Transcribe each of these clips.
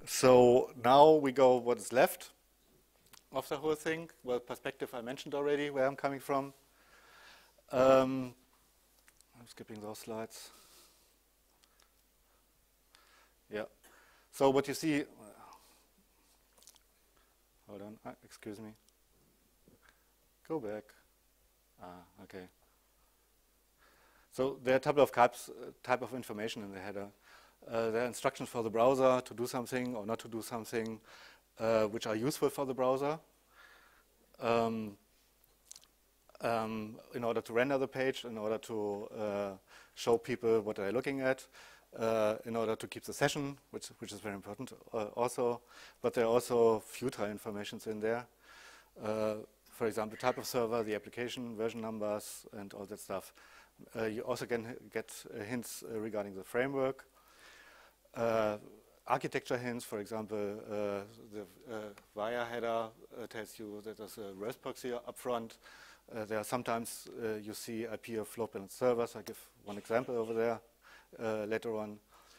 So now we go what is left of the whole thing. Well, perspective I mentioned already, where I'm coming from. I'm skipping those slides. Yeah. So what you see, hold on, excuse me. Go back. Okay. So there are a couple of type of information in the header. There are instructions for the browser to do something or not to do something, which are useful for the browser in order to render the page, in order to show people what they're looking at, in order to keep the session, which is very important also. But there are also futile informations in there. For example, type of server, the application, version numbers, and all that stuff. You also can get hints regarding the framework. Architecture hints, for example, the VIA header tells you that there's a REST proxy up front. There are sometimes you see IP of load balanced servers. I give one example over there later on.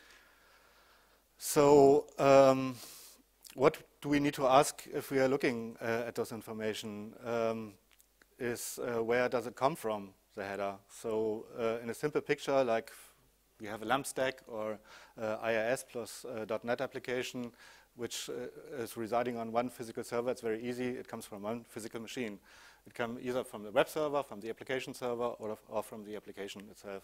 So what do we need to ask if we are looking at those information is where does it come from, the header? So in a simple picture, like we have a LAMP stack or IIS plus .NET application, which is residing on one physical server. It's very easy. It comes from one physical machine. It comes either from the web server, from the application server, or from the application itself.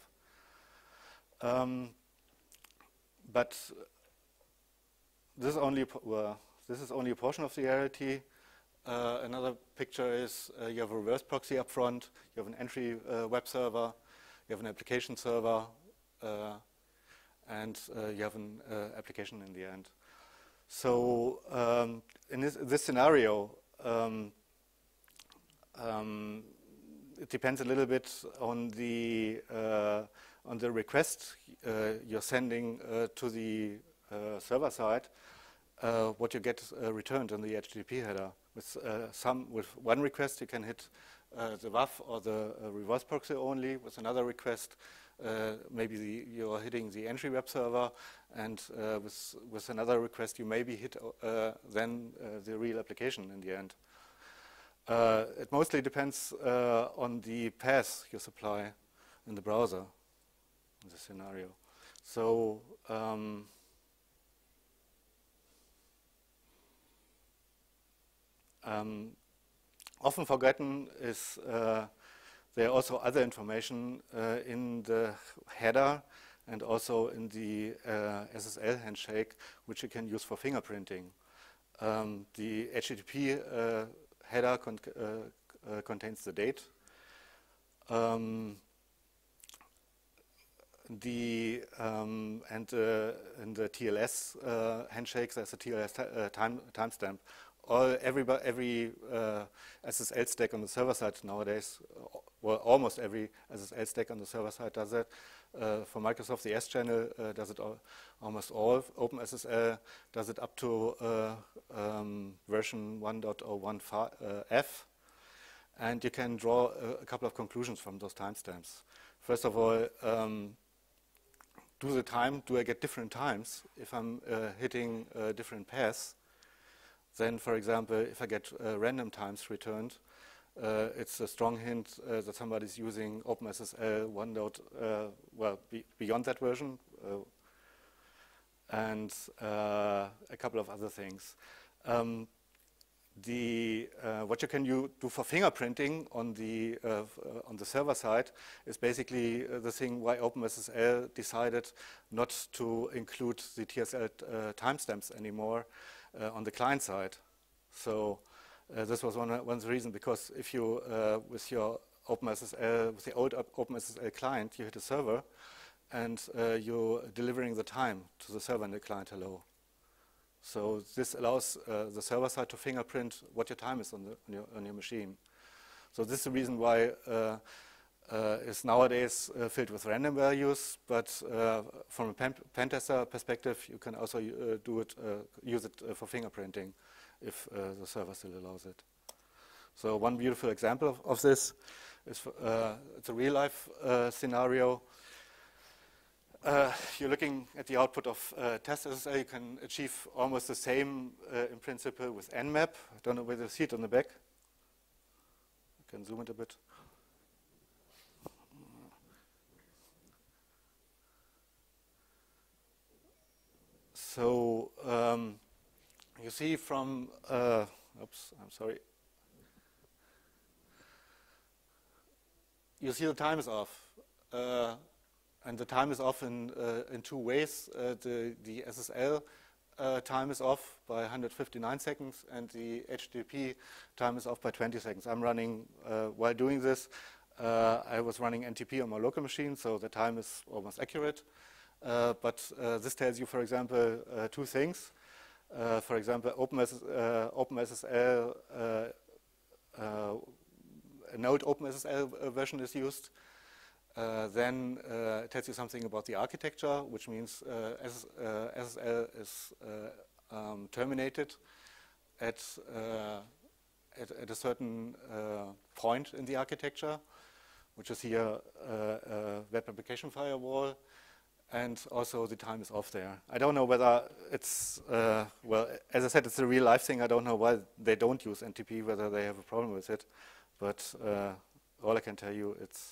But this is only a portion of the reality. Another picture is you have a reverse proxy up front. You have an entry web server. You have an application server. And you have an application in the end. So in this scenario, it depends a little bit on the request you're sending to the server side. What you get returned in the HTTP header. With one request, you can hit the WAF or the reverse proxy only. With another request, maybe you're hitting the entry web server, and with another request, you maybe hit then the real application in the end. It mostly depends on the path you supply in the browser in this scenario. So often forgotten is there are also other information in the header and also in the SSL handshake, which you can use for fingerprinting. The HTTP header contains the date. In the TLS handshakes, there's a TLS timestamp. Every SSL stack on the server side nowadays, well, almost every SSL stack on the server side does that. For Microsoft, the S channel does it almost all. OpenSSL does it up to version 1.015F. And you can draw a couple of conclusions from those timestamps. First of all, do I get different times if I'm hitting different paths? Then, for example, if I get random times returned, it's a strong hint that somebody's using OpenSSL 1. Beyond that version, and a couple of other things. What you can do for fingerprinting on the server side is basically the thing why OpenSSL decided not to include the TSL timestamps anymore on the client side. So this was one of the reasons, because if you with your OpenSSL, with the old OpenSSL client, you hit a server and you're delivering the time to the server and the client hello. So this allows the server side to fingerprint what your time is on your machine. So this is the reason why it's nowadays filled with random values, but from a pen tester perspective, you can also use it for fingerprinting if the server still allows it. So one beautiful example of this is it's a real life scenario. You're looking at the output of test SSL. You can achieve almost the same in principle with Nmap. I don't know whether you see it on the back. I can zoom it a bit. So you see from, oops, I'm sorry. You see the time is off. And the time is off in two ways. The SSL time is off by 159 seconds, and the HTTP time is off by 20 seconds. I'm running, while doing this, I was running NTP on my local machine, so the time is almost accurate. But this tells you, for example, two things. For example, OpenSSL, a Node OpenSSL version is used. Then it tells you something about the architecture, which means SSL is terminated at a certain point in the architecture, which is here a web application firewall, and also the time is off there. I don't know whether it's, well, as I said, it's a real life thing. I don't know why they don't use NTP, whether they have a problem with it, but all I can tell you, it's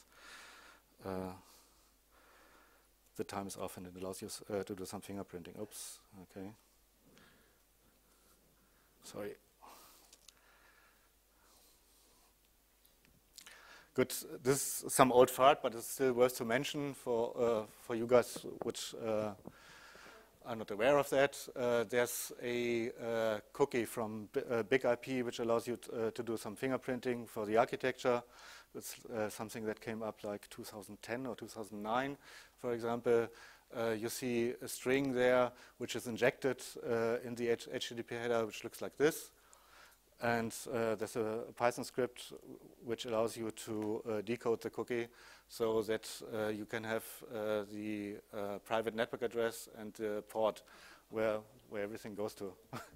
the time is off and it allows you to do some fingerprinting. Oops, okay. Sorry. Good, this is some old fart, but it's still worth to mention for you guys which are not aware of that. There's a cookie from BigIP which allows you to do some fingerprinting for the architecture. It's something that came up like 2010 or 2009, for example. You see a string there which is injected in the HTTP header, which looks like this. And there's a Python script which allows you to decode the cookie so that you can have the private network address and the port where everything goes to.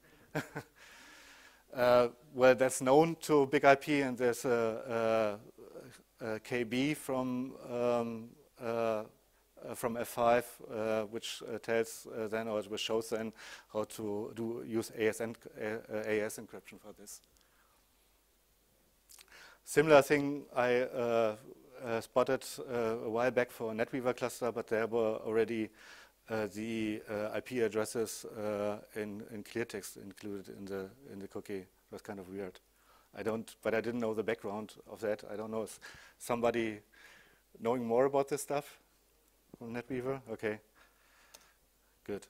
Well, that's known to BigIP, and there's a KB from F5, which tells then, or which shows then how to use AES encryption for this. Similar thing I spotted a while back for a NetWeaver cluster, but there were already the IP addresses in clear text included in the cookie. It was kind of weird. But I didn't know the background of that. I don't know if somebody knowing more about this stuff from NetWeaver? Okay, good.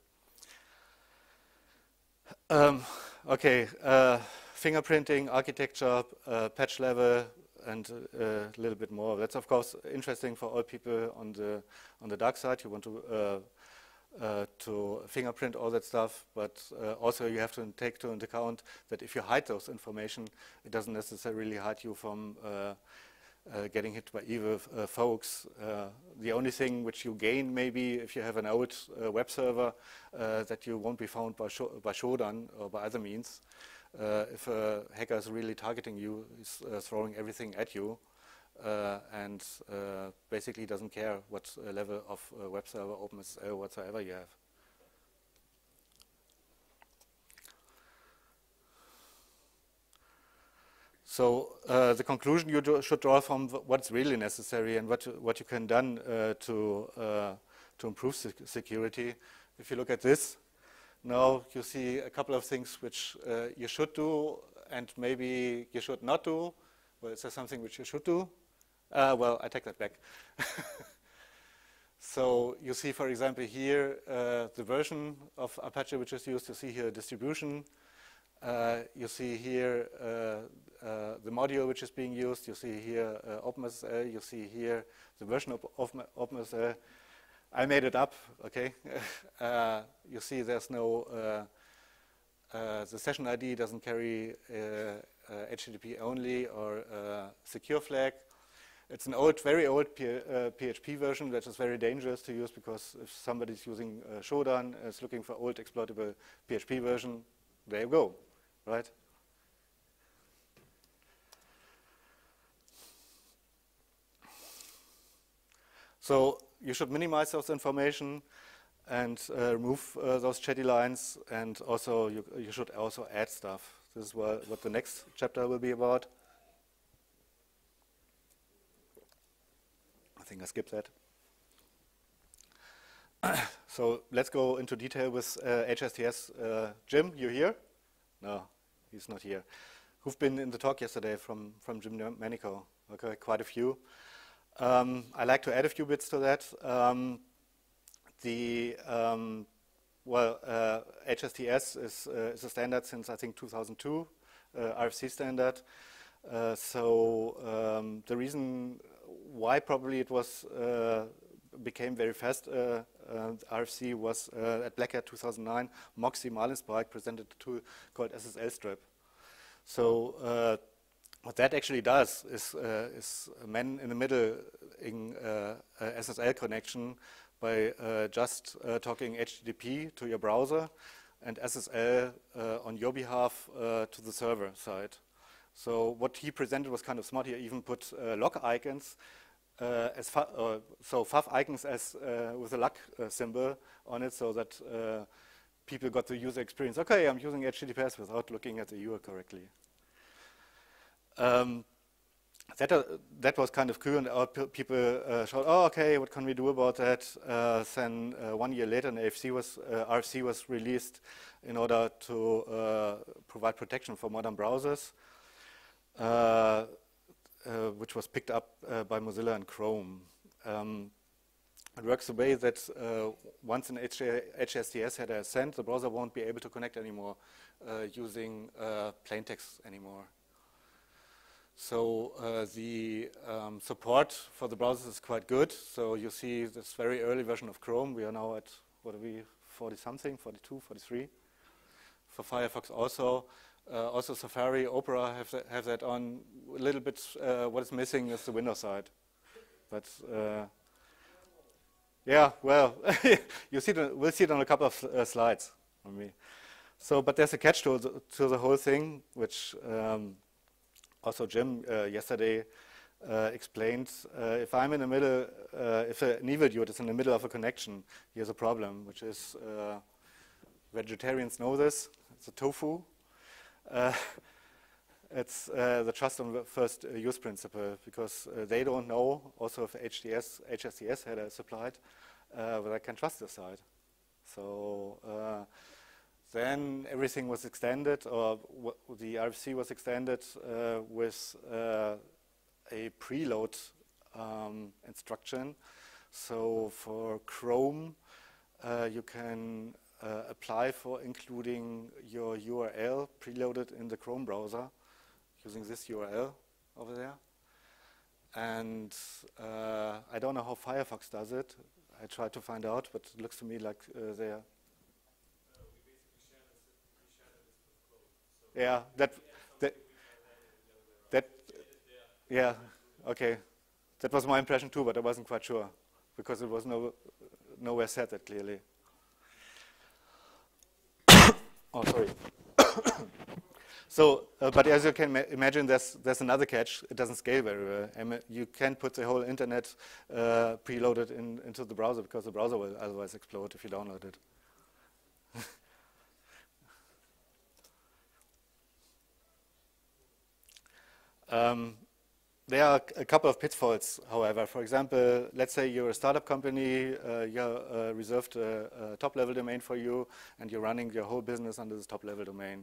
Okay, fingerprinting, architecture, patch level, and a little bit more. That's of course interesting for all people on the dark side. You want to fingerprint all that stuff, but also you have to take into account that if you hide those information, it doesn't necessarily hide you from getting hit by evil folks. The only thing which you gain maybe if you have an old web server that you won't be found by Shodan or by other means. If a hacker is really targeting you, he's throwing everything at you and basically doesn't care what level of web server, OpenSSL, whatsoever you have. So the conclusion you should draw from what's really necessary and what you can done to improve security. If you look at this, now you see a couple of things which you should do and maybe you should not do. Well, is there something which you should do? Well, I take that back. So you see, for example, here the version of Apache which is used. You see here distribution. You see here the module which is being used. You see here OpenSSL. You see here the version of OpenSSL. I made it up, okay? You see there's no, the session ID doesn't carry HTTP only or secure flag. It's an old, very old PHP version that is very dangerous to use because if somebody's using Shodan and is looking for old exploitable PHP version, there you go, right? So you should minimize those information and remove those chatty lines, and also you should also add stuff. This is what the next chapter will be about. I think I skipped that. So let's go into detail with HSTS. Jim, you here? No, he's not here. Who've been in the talk yesterday from Jim Manico? Okay, quite a few. I like to add a few bits to that. HSTS is a standard since I think 2002, RFC standard. The reason why probably it was became very fast RFC was at Black Hat 2009. Moxie Marlinspike presented a tool called SSL Strip. So what that actually does is man in the middle in SSL connection by just talking HTTP to your browser and SSL on your behalf to the server side. So what he presented was kind of smart. He even put log icons fav icons as with a luck symbol on it, so that people got the user experience. Okay, I'm using HTTPS without looking at the URL correctly. That was kind of cool, and people showed, oh, okay, what can we do about that? Then 1 year later, an RFC was released in order to provide protection for modern browsers, which was picked up by Mozilla and Chrome. It works the way that once an HSTS header is sent, the browser won't be able to connect anymore using plain text anymore. So the support for the browsers is quite good. So you see this very early version of Chrome. We are now at, what are we, 40-something, 42, 43. For Firefox also. Also Safari, Opera have that on. A little bit what is missing is the Windows side. But yeah, well, we'll see it on a couple of slides from me. So, but there's a catch to the whole thing, which also Jim yesterday explained. If I'm in the middle, if an evildoer is in the middle of a connection, he has a problem, which is vegetarians know this. It's a tofu. It's the trust on first use principle, because they don't know also if HSTS header is supplied, whether I can trust this side. So then everything was extended, or the RFC was extended with a preload instruction. So for Chrome, you can apply for including your URL preloaded in the Chrome browser using this URL over there. And I don't know how Firefox does it. I tried to find out, but it looks to me like they are. Yeah, yeah, okay. That was my impression too, but I wasn't quite sure because it was nowhere said that clearly. Oh, sorry. So, but as you can imagine, there's another catch. It doesn't scale very well. You can't put the whole internet preloaded into the browser, because the browser will otherwise explode if you download it. There are a couple of pitfalls, however. For example, let's say you're a startup company, you reserved a top-level domain for you, and you're running your whole business under this top-level domain.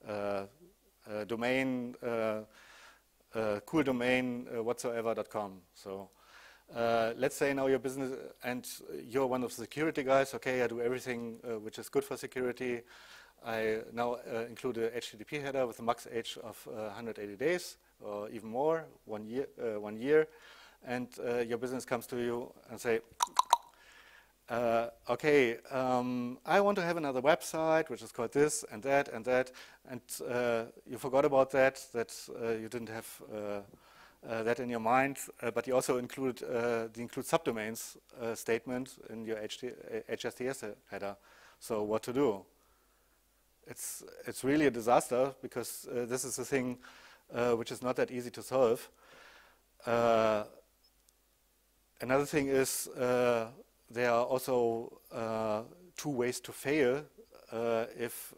Cool domain whatsoever.com. So let's say now your business, and you're one of the security guys. Okay, I do everything which is good for security. I now include a HTTP header with a max age of 180 days. Or even more, 1 year, and your business comes to you and say, okay, I want to have another website which is called this and that and that, and you forgot about that you didn't have that in your mind, but you also include the include subdomains statement in your HSTS header. So what to do? It's really a disaster, because this is the thing which is not that easy to solve. Another thing is there are also two ways to fail if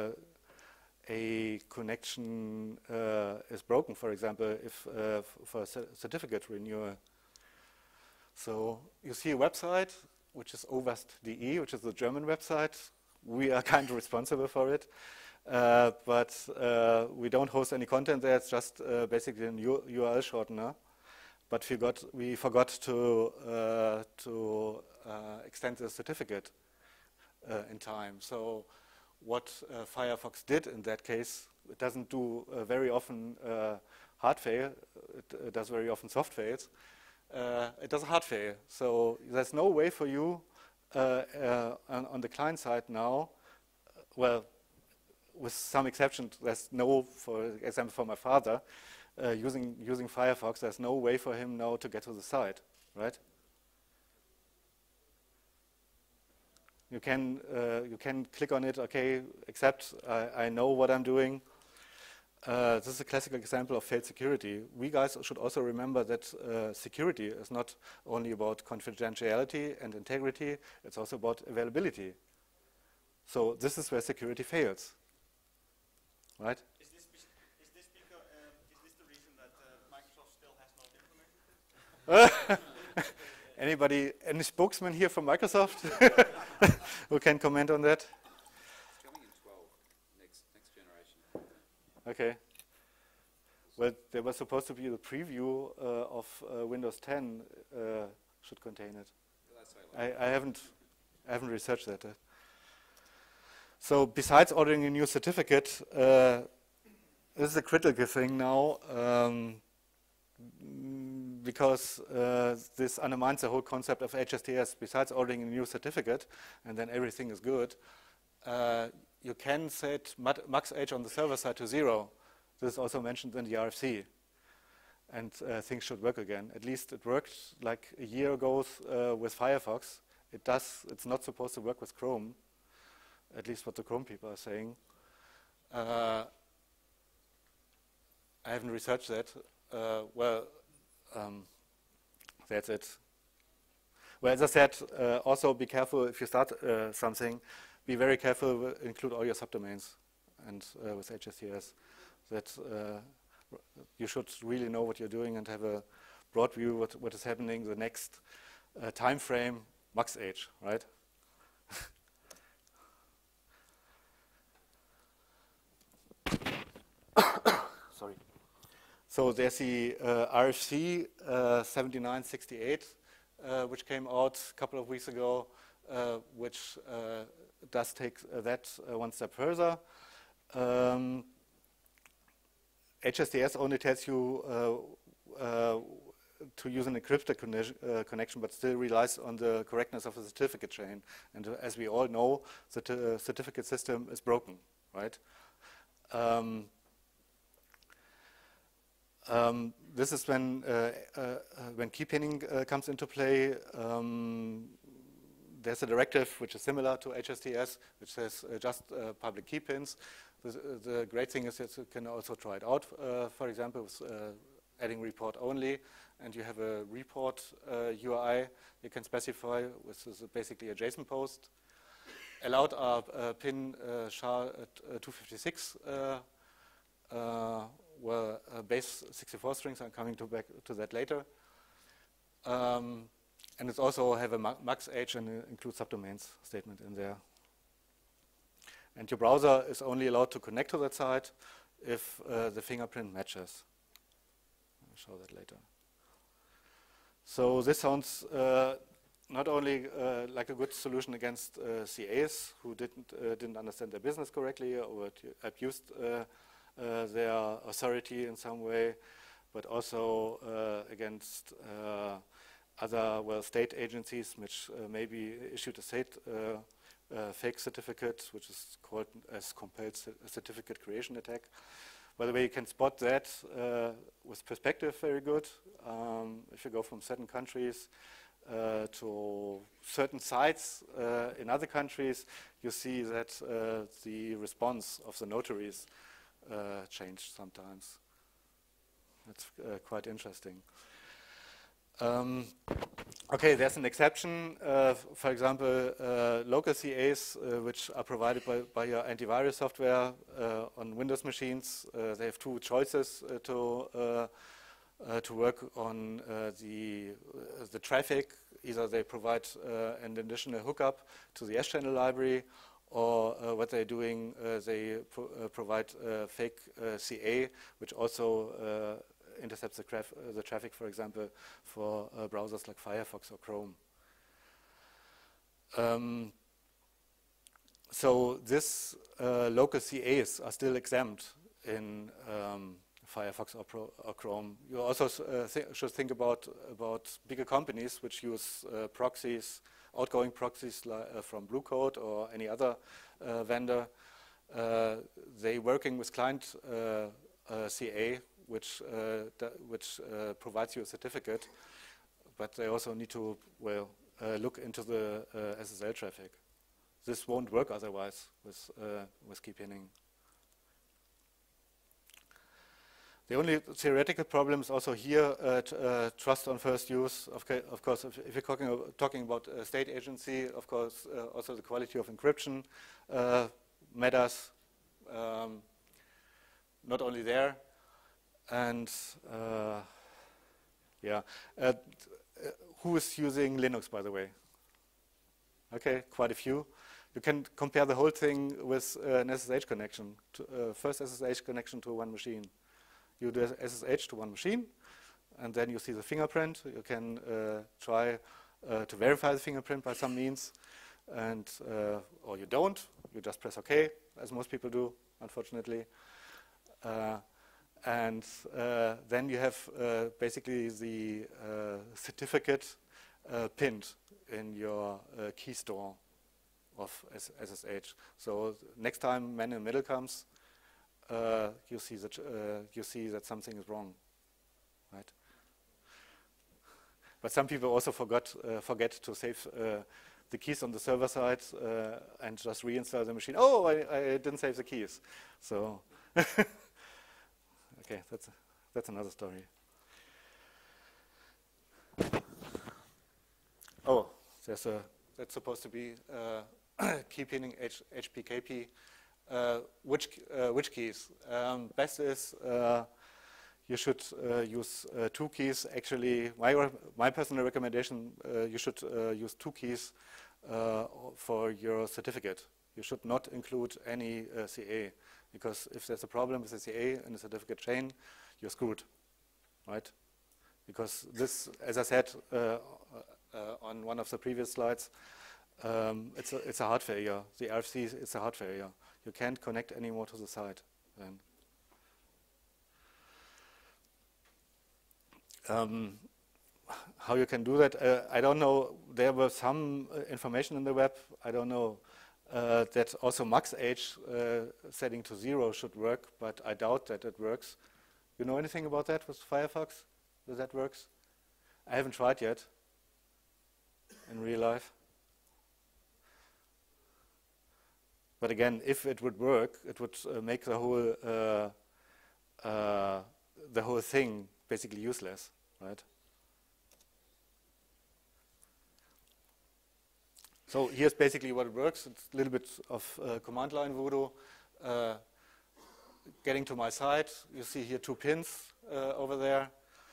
a connection is broken, for example, if for a certificate renewal. So you see a website, which is ovast.de, which is the German website. We are kind of responsible for it, but we don't host any content there. It's just basically a URL shortener. But we forgot to extend the certificate in time. So what Firefox did in that case, it doesn't do very often hard fail. It does very often soft fails. It does a hard fail. So there's no way for you on the client side now, well, with some exceptions, there's no, for example, for my father, using Firefox, there's no way for him now to get to the site, right? You can click on it, okay, accept, I know what I'm doing. This is a classical example of failed security. We guys should also remember that security is not only about confidentiality and integrity, it's also about availability. So this is where security fails, right? Is this the reason that Microsoft still has not implemented it? Anybody, any spokesman here from Microsoft who can comment on that? It's coming in 12, next generation. Okay. Well, there was supposed to be the preview of Windows 10 should contain it. I haven't researched that. So besides ordering a new certificate, this is a critical thing now. Because this undermines the whole concept of HSTS. Besides ordering a new certificate, and then everything is good, you can set max age on the server side to 0. This is also mentioned in the RFC. And things should work again. At least it worked like a year ago with Firefox. It's not supposed to work with Chrome, at least what the Chrome people are saying. I haven't researched that. That's it. Well, as I said, also be careful if you start something. Be very careful, include all your subdomains and with HSTS. That you should really know what you're doing and have a broad view what is happening the next time frame, max age, right? Sorry. So there's the RFC 7968, which came out a couple of weeks ago, which does take that one step further. HSTS only tells you to use an encrypted connection, but still relies on the correctness of the certificate chain. And as we all know, the certificate system is broken, right? This is when key pinning comes into play. There's a directive which is similar to HSTS, which says just public key pins. The great thing is that you can also try it out, for example, with adding report only, and you have a report URI you can specify, which is basically a JSON post. Allowed are pin SHA-256, well, base 64 strings. I'm coming back to that later. And it's also have a max age and include subdomains statement in there. And your browser is only allowed to connect to that site if the fingerprint matches. I'll show that later. So this sounds not only like a good solution against CAs who didn't understand their business correctly or abused their authority in some way, but also against other state agencies which maybe issued a state fake certificate, which is called as compelled certificate creation attack. By the way, you can spot that with perspective very good. If you go from certain countries to certain sites in other countries, you see that the response of the notaries changed sometimes. That's quite interesting. Okay, there's an exception. For example, local CAs, which are provided by your antivirus software on Windows machines, they have two choices to work on the traffic. Either they provide an additional hookup to the S-channel library, or what they're doing, they provide fake CA, which also intercepts the traffic, for example, for browsers like Firefox or Chrome. So this local CAs are still exempt in Firefox or Chrome. You also should think about bigger companies which use proxies, outgoing proxies from Blue Coat or any other vendor. They working with client CA, which provides you a certificate, but they also need to look into the SSL traffic. This won't work otherwise with key pinning. The only theoretical problem is also here trust on first use. Of course, if you're talking about a state agency, of course, also the quality of encryption matters. Not only there, and who is using Linux, by the way? Okay, quite a few. You can compare the whole thing with an SSH connection. First SSH connection to one machine. You do SSH to one machine, and then you see the fingerprint. You can try to verify the fingerprint by some means, and or you don't. You just press OK, as most people do, unfortunately. And then you have basically the certificate pinned in your key store of SSH. So next time man in the middle comes, you see that something is wrong, right? But some people also forget to save the keys on the server side and just reinstall the machine. Oh, I didn't save the keys. So okay, that's another story. Oh, that's supposed to be key pinning HPKP. Which keys? Best is you should use 2 keys. Actually, my personal recommendation, you should use 2 keys for your certificate. You should not include any CA, because if there's a problem with the CA in the certificate chain, you're screwed, right? Because this, as I said on one of the previous slides, it's a hard failure. The RFC, it's a hard failure. You can't connect anymore to the site then. How you can do that, I don't know. There was some information in the web. I don't know that also max age setting to 0 should work, but I doubt that it works. You know anything about that with Firefox? That works? I haven't tried yet in real life. But again, if it would work, it would make the whole thing basically useless, right? So here's basically what it works. It's a little bit of command line voodoo. Getting to my site, you see here 2 pins over there.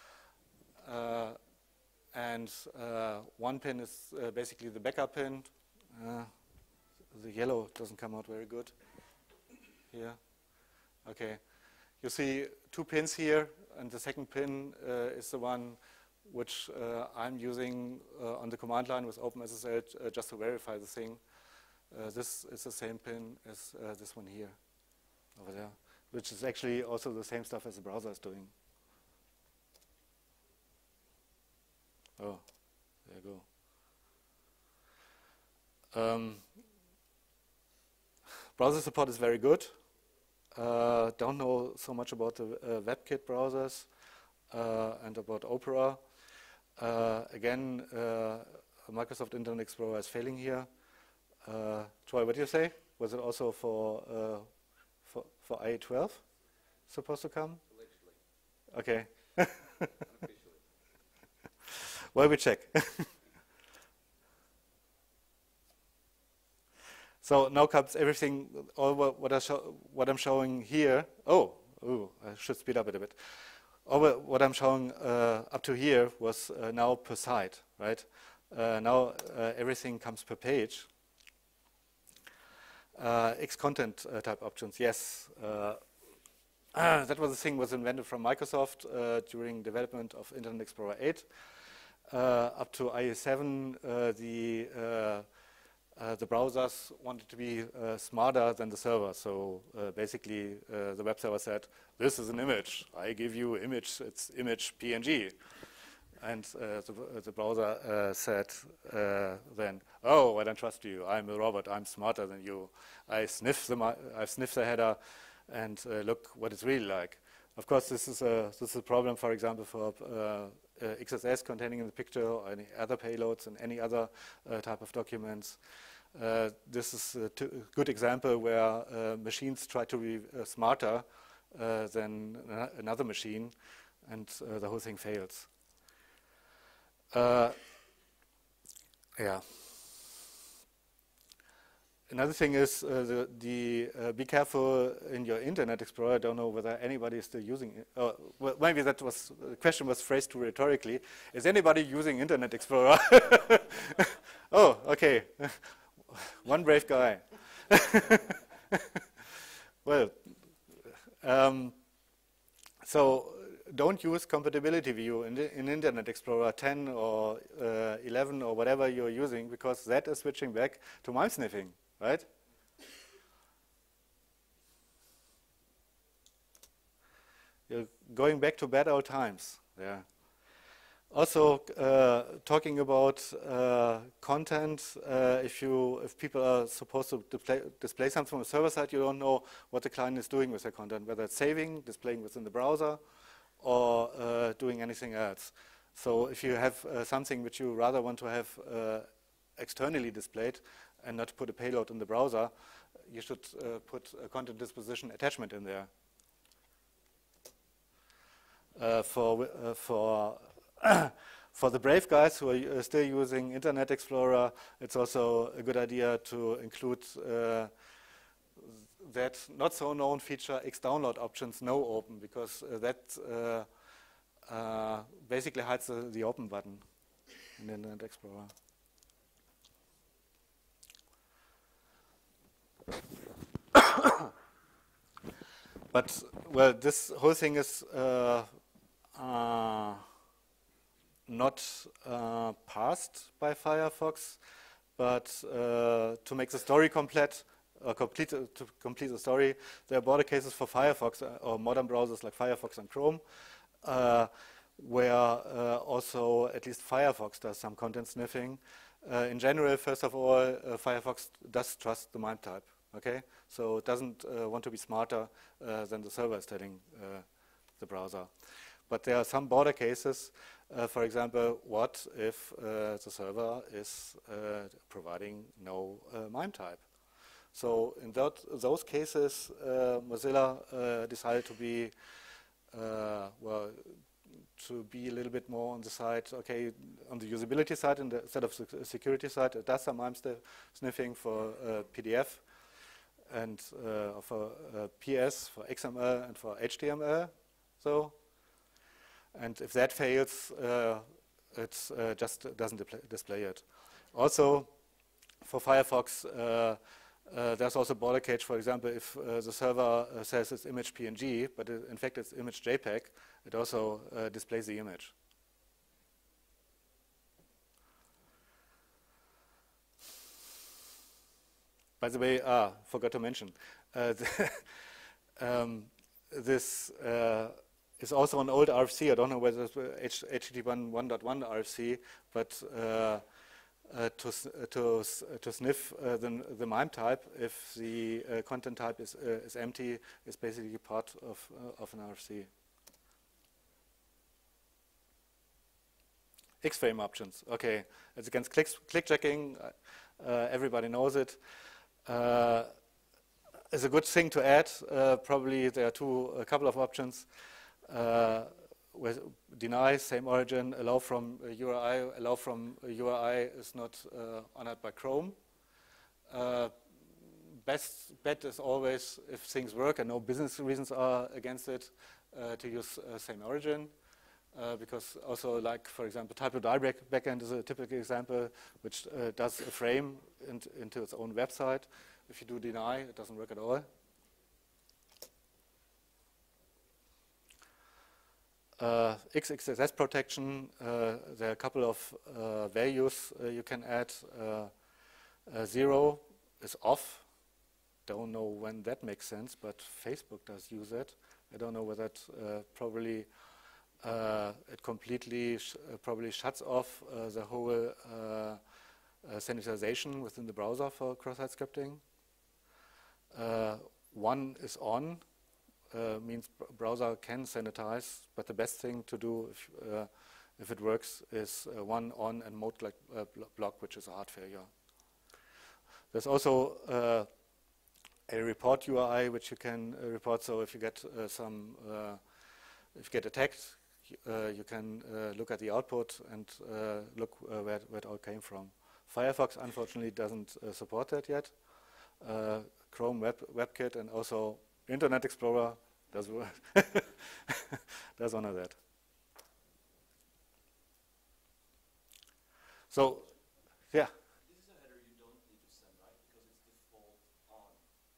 And one pin is basically the backup pin. The yellow doesn't come out very good here. Okay, you see 2 pins here, and the second pin is the one which I'm using on the command line with OpenSSL just to verify the thing. This is the same pin as this one here, over there, which is actually also the same stuff as the browser is doing. Oh, there you go. Browser support is very good. Don't know so much about the WebKit browsers and about Opera. Again, Microsoft Internet Explorer is failing here. Troy, what do you say? Was it also for IE12 supposed to come? Allegedly. Okay. Well, we check. So now comes everything, all what I'm showing here. Oh, I should speed up it a bit. All what I'm showing up to here was now per site, right? Now everything comes per page. X content type options, yes. That was the thing was invented from Microsoft during development of Internet Explorer 8. Up to IE7, the browsers wanted to be smarter than the server. So basically, the web server said, this is an image. I give you image, it's image PNG. And the browser said then, oh, I don't trust you. I'm a robot. I'm smarter than you. I sniff the header and look what it's really like. Of course, this is a problem, for example, for XSS containing in the picture or any other payloads and any other type of documents. This is a good example where machines try to be smarter than another machine, and the whole thing fails. Yeah. Another thing is be careful in your Internet Explorer. I don't know whether anybody is still using it. Well, maybe that was the question was phrased too rhetorically. Is anybody using Internet Explorer? Oh, okay. One brave guy. Well, so don't use compatibility view in Internet Explorer 10 or 11 or whatever you're using, because that is switching back to MIME sniffing, right? You're going back to bad old times. Yeah. Also, talking about content, if people are supposed to display something from the server side, you don't know what the client is doing with their content, whether it's saving, displaying within the browser, or doing anything else. So if you have something which you rather want to have externally displayed and not put a payload in the browser, you should put a content disposition attachment in there. For the brave guys who are still using Internet Explorer, it's also a good idea to include that not so known feature X-download options no open, because that basically hides the open button in Internet Explorer. But, well, this whole thing is not passed by Firefox, but to make the story complete, to complete the story, there are border cases for Firefox or modern browsers like Firefox and Chrome, where also at least Firefox does some content sniffing. In general, first of all, Firefox does trust the MIME type. Okay, so it doesn't want to be smarter than the server is telling the browser. But there are some border cases. For example, what if the server is providing no MIME type? So in those cases, Mozilla decided to be well, to be a little bit more on the side, okay, on the usability side instead of the security side. It does some MIME sniffing for PDF and for PS, for XML, and for HTML. So, and if that fails, it just doesn't display it. Also, for Firefox, there's also border cage. For example, if the server says it's image PNG, but in fact it's image JPEG, it also displays the image. By the way, forgot to mention, this is also an old RFC. I don't know whether it's HTTP 1.1 RFC, but to sniff the MIME type, if the content type is empty, is basically part of an RFC. X-frame options. Okay, it's against click checking. Everybody knows it. It's a good thing to add. Probably there are a couple of options. With deny, same origin, allow from URI, allow from URI is not honored by Chrome. best bet is always, if things work and no business reasons are against it, to use same origin. Because also, like, for example, type-to-die backend is a typical example, which does a frame into its own website. If you do deny, it doesn't work at all. XXS protection, there are a couple of values you can add. 0 is off. Don't know when that makes sense, but Facebook does use it. I don't know whether it probably it completely probably shuts off the whole sanitization within the browser for cross-site scripting. 1 is on, means browser can sanitize, but the best thing to do if it works is 1 on and mode like block, which is a hard failure. There's also a report URI which you can report. So if you get if you get attacked, you can look at the output and look where it all came from. Firefox unfortunately doesn't support that yet. Chrome WebKit and also Internet Explorer does does honor that. So, yeah. This is a header you don't need to send, right? Because it's default on.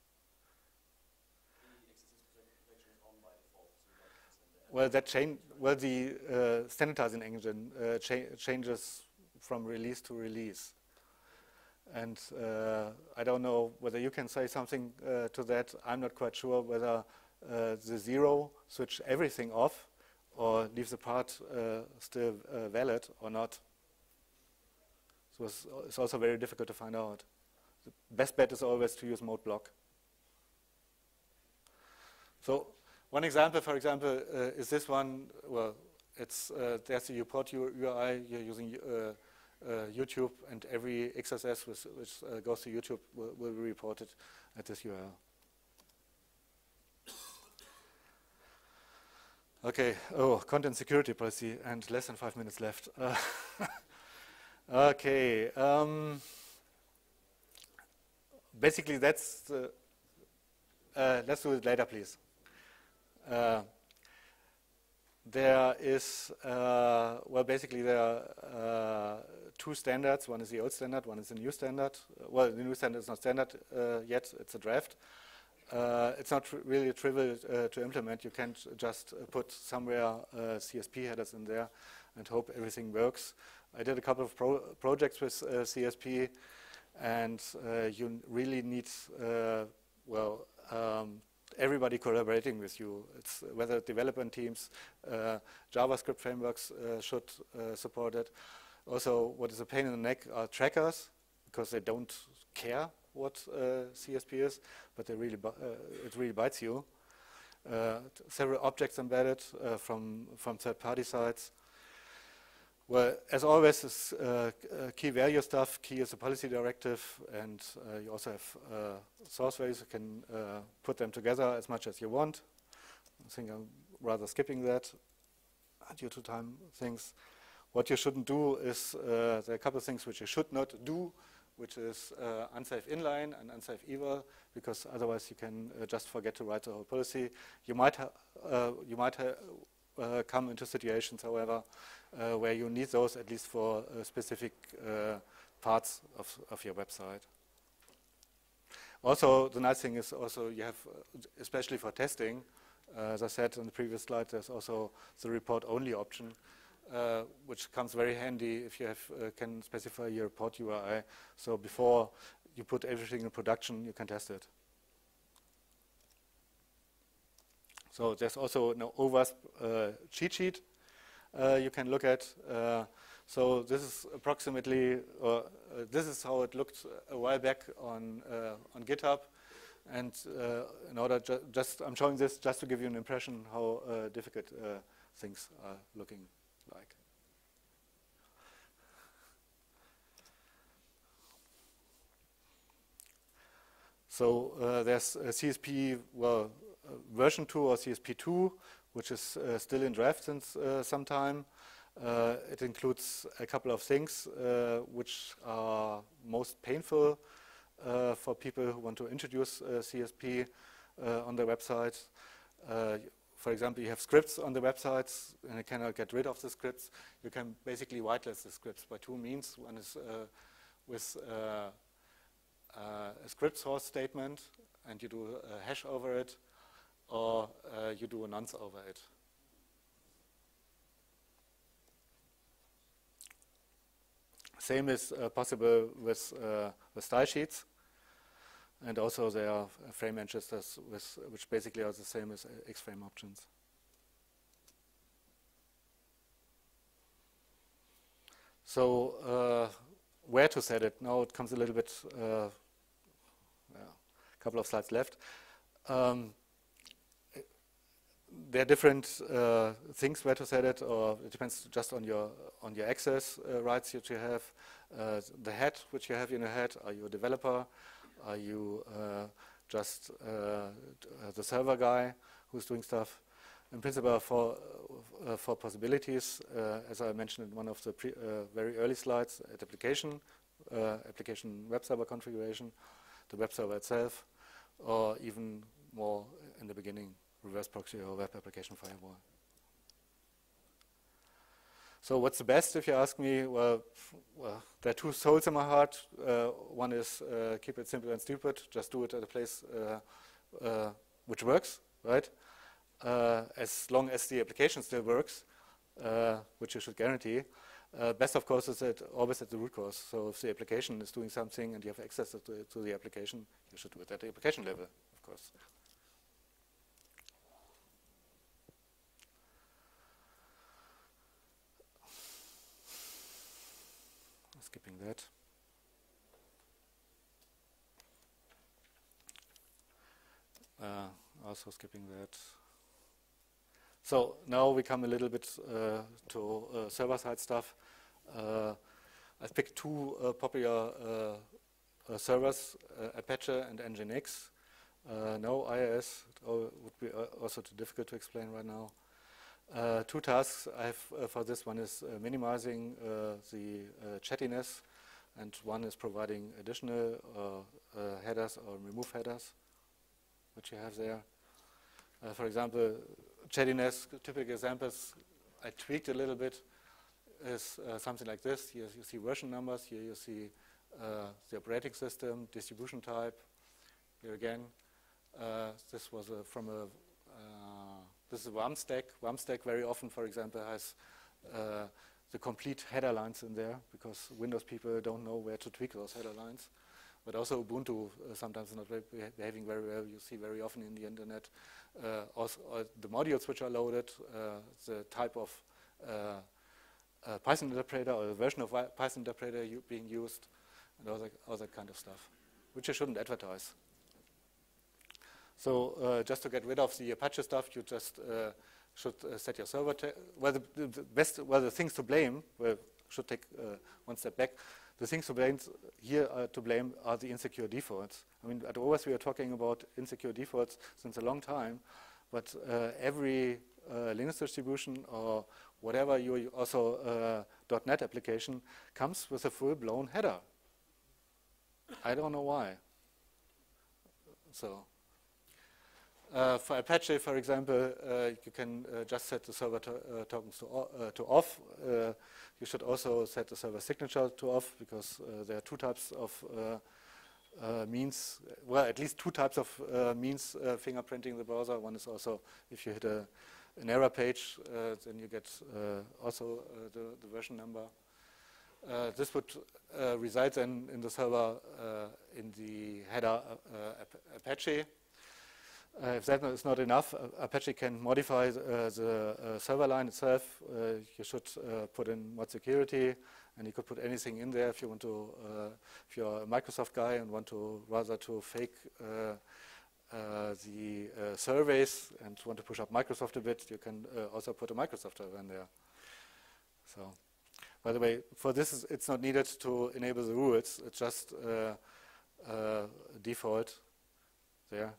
The XSS protection is on by default, so you don't have to send the header. Well, the sanitizing engine changes from release to release. And I don't know whether you can say something to that. I'm not quite sure whether the 0 switch everything off or leaves the part still valid or not. So it's also very difficult to find out. The best bet is always to use mode block. So one example, for example, is this one. Well, it's there's the report URI. You're using YouTube, and every XSS which goes to YouTube will be reported at this URL. Okay. Oh, content security policy, and less than 5 minutes left. Okay. Basically, that's the. Let's do it later, please. There is, well, basically there are 2 standards. One is the old standard, one is the new standard. Well, the new standard is not standard yet, it's a draft. It's not really trivial to implement. You can't just put somewhere CSP headers in there and hope everything works. I did a couple of projects with CSP, and you really need, well, everybody collaborating with you. It's whether development teams, JavaScript frameworks should support it. Also, what is a pain in the neck are trackers, because they don't care what CSP is, but they really it really bites you. Several objects embedded from third-party sites. Well, as always, is key value stuff. Key is a policy directive, and you also have source values. You can put them together as much as you want. I think I'm rather skipping that due to time things. What you shouldn't do is, there are a couple of things which you should not do, which is unsafe inline and unsafe eval, because otherwise you can just forget to write the whole policy. You might come into situations, however, where you need those at least for specific parts of your website. Also, the nice thing is also you have, especially for testing, as I said on the previous slide, there's also the report-only option, which comes very handy if you have, can specify your report URI. So before you put everything in production, you can test it. So there's also an OWASP cheat sheet you can look at. So this is approximately, this is how it looked a while back on GitHub. And in order, I'm showing this just to give you an impression how difficult things are looking like. So there's a CSP, well, version 2 or CSP2, which is still in draft since some time. It includes a couple of things which are most painful. for people who want to introduce CSP on their website. For example, you have scripts on the websites, and you cannot get rid of the scripts. You can basically whitelist the scripts by two means. One is with a script source statement, and you do a hash over it, or you do a nonce over it. Same is possible with style sheets, and also there are frame registers which basically are the same as X-frame options. So where to set it? Now it comes a little bit, a couple of slides left. There are different things where to set it, or it depends just on your access rights that you have. The head which you have in your head. Are you a developer? Are you just the server guy who's doing stuff? In principle, for possibilities, as I mentioned in one of the very early slides, at application web server configuration, the web server itself, or even more in the beginning, reverse proxy or web application firewall. So what's the best, if you ask me? Well, there are two souls in my heart. One is keep it simple and stupid. Just do it at a place which works, right? As long as the application still works, which you should guarantee. Best, of course, is always at the root cause. So if the application is doing something and you have access to the application, you should do it at the application level, of course. Skipping that. Also skipping that. So now we come a little bit to server-side stuff. I've picked two popular servers, Apache and Nginx. No IIS, would be also too difficult to explain right now. Two tasks I have for this. One is minimizing the chattiness, and one is providing additional headers or remove headers, which you have there. For example, chattiness, typical examples I tweaked a little bit is something like this. Here you see version numbers, here you see the operating system, distribution type. Here again, this was from a this is a WAM stack. WAM stack very often, for example, has the complete header lines in there because Windows people don't know where to tweak those header lines. But also Ubuntu sometimes is not behaving very well. You see very often in the internet also the modules which are loaded, the type of Python interpreter or the version of Python interpreter being used, and all that kind of stuff, which you shouldn't advertise. So just to get rid of the Apache stuff, you just should set your server. The things to blame, should take one step back. The things to blame here are the insecure defaults. I mean, at OS we are talking about insecure defaults since a long time, but every Linux distribution or whatever you also .NET application comes with a full-blown header. I don't know why. So. For Apache, for example, you can just set the server tokens to off. You should also set the server signature to off because there are two types of means, well, at least two types of means fingerprinting the browser. One is also if you hit an error page, then you get also the version number. This would reside then in the server in the header Apache. If that is not enough, Apache can modify the server line itself. You should put in mod security, and you could put anything in there if you want to. If you're a Microsoft guy and want to rather to fake the surveys and want to push up Microsoft a bit, you can also put a Microsoft server in there. So, by the way, for this it's not needed to enable the rules. It's just default there.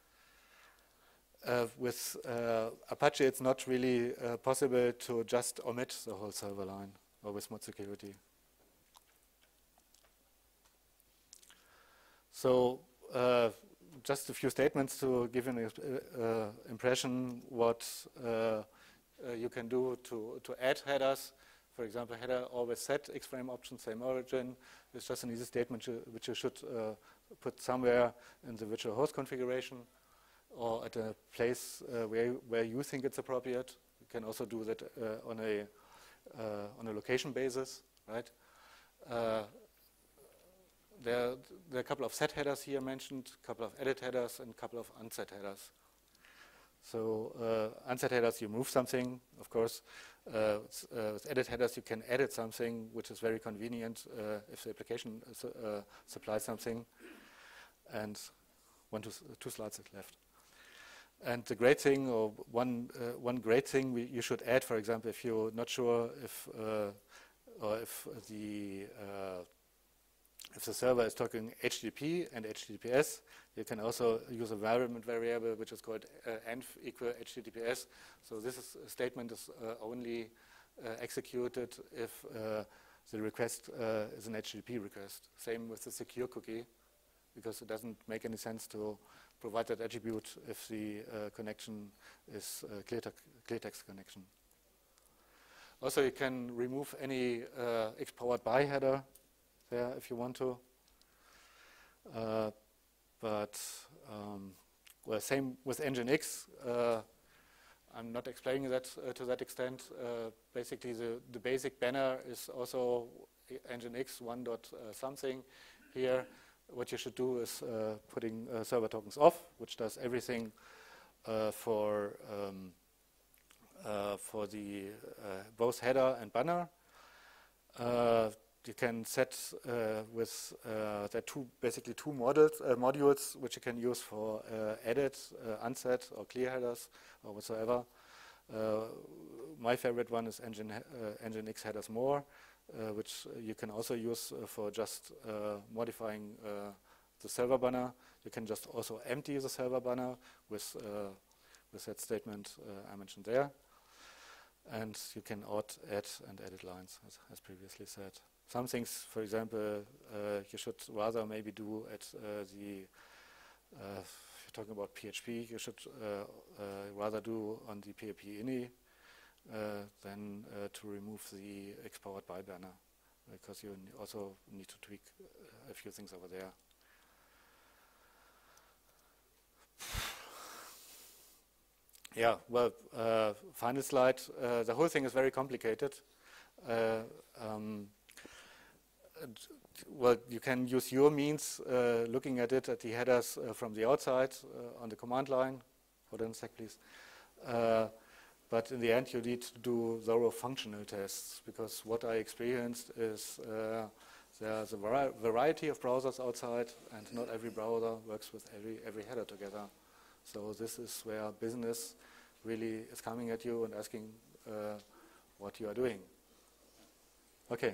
With Apache, it's not really possible to just omit the whole server line, or with mod security. So just a few statements to give you an impression what you can do to add headers. For example, header always set, X-frame option, same origin. It's just an easy statement which you should put somewhere in the virtual host configuration or at a place where you think it's appropriate. You can also do that on a location basis, right? There are a couple of set headers here mentioned, a couple of edit headers, and a couple of unset headers. So unset headers, you move something, of course. With edit headers, you can edit something, which is very convenient if the application supplies something. And two slides left. And the great thing, or one great thing you should add, for example, if you're not sure if the server is talking HTTP and HTTPS, you can also use a environment variable which is called env equal HTTPS. So this statement is only executed if the request is an HTTP request. Same with the secure cookie, because it doesn't make any sense to provide that attribute if the connection is a clear text connection. Also, you can remove any X-powered by header there if you want to. Well, same with Nginx. I'm not explaining that to that extent. Basically, the basic banner is also Nginx 1. Something here. What you should do is putting server tokens off, which does everything for the both header and banner. You can set with basically two modules which you can use for edit, unset, or clear headers, or whatsoever. My favorite one is Nginx headers more, which you can also use for just modifying the server banner. You can just also empty the server banner with that statement I mentioned there. And you can add and edit lines, as previously said. Some things, for example, you should rather maybe do at if you're talking about PHP, you should rather do on the PHP ini than to remove the X-powered by banner, because you also need to tweak a few things over there. Yeah, well, final slide. The whole thing is very complicated. Well, you can use your means looking at it at the headers from the outside on the command line. Hold on a sec, please. But in the end, you need to do thorough functional tests, because what I experienced is there's a variety of browsers outside, and not every browser works with every header together. So this is where business really is coming at you and asking what you are doing. Okay.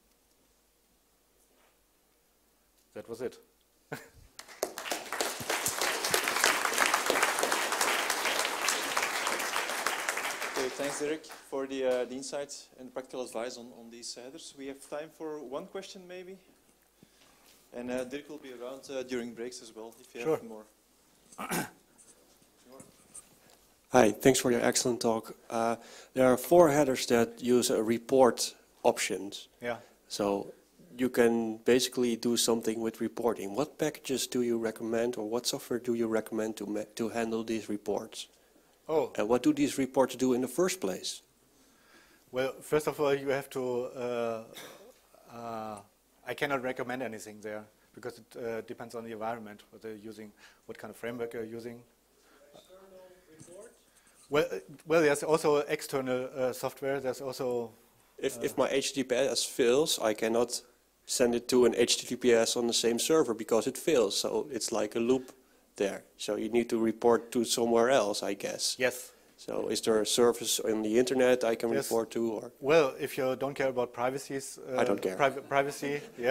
That was it. Okay, thanks, Dirk, for the insights and practical advice on these headers. We have time for one question, maybe. And Dirk will be around during breaks as well, if you have more. Hi, thanks for your excellent talk. There are 4 headers that use a report options. Yeah. So you can basically do something with reporting. What packages do you recommend, or what software do you recommend to handle these reports? Oh. And what do these reports do in the first place? Well, first of all, you have to, I cannot recommend anything there, because it depends on the environment, what they're using, what kind of framework you're using. External report? Well, there's also external software. There's also... If my HTTPS fails, I cannot send it to an HTTPS on the same server because it fails. So it's like a loop there. So you need to report to somewhere else, I guess. Yes. So is there a service on the internet I can report to? Or? Well, if you don't care about privacy, I don't care. Privacy, yeah.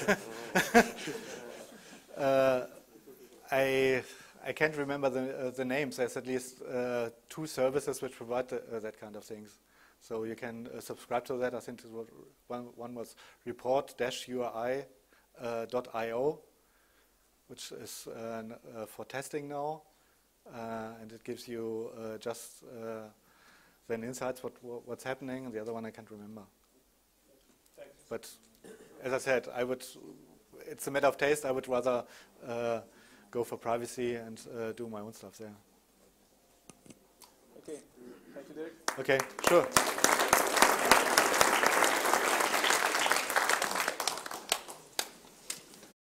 I can't remember the names. There's at least 2 services which provide that kind of things. So you can subscribe to that. I think one was report-uri.io. which is for testing now, and it gives you just then insights what's happening. And the other one I can't remember. But as I said, it's a matter of taste. I would rather go for privacy and do my own stuff there. Okay, thank you, Dirk. Okay, sure.